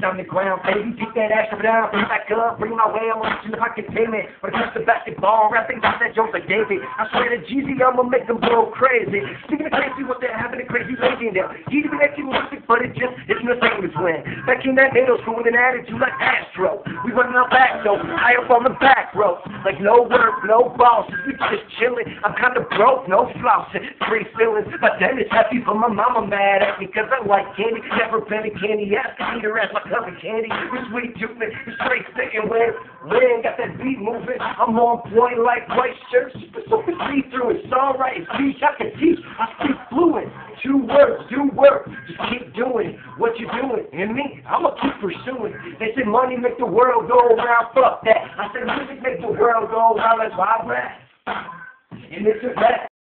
on the ground, baby. Pick that Astro down, bring it back up, bring my way. I'm watching if I can tame it. When it comes to basketball, rapping got that Jones like Davy. I swear to Jeezy, I'ma make them go crazy. Speaking of crazy, what they're having a crazy lady in there. Jeezy been acting music, but it just isn't the same as when. Back in that middle school with an attitude like Astro. We running out back, though, high up on the back row. Like no work, no bosses, we just chillin'. I'm kinda broke, no flossin', free feelings. My dad is happy, but my mama mad at me, cause I like candy. Never been a candy ass, eat her ass like covered candy. We're sweet toothin', we're straight stickin' when got that beat moving. I'm on point like white shirts, so we see through. It's alright, it's speech I can teach. I speak fluent. 2 words, do work. Just keep doing what you're doing. And me, I'ma keep pursuing. They say money make the world go around. Fuck that. I said music make the world go around. That's why I rap. And it's a fact.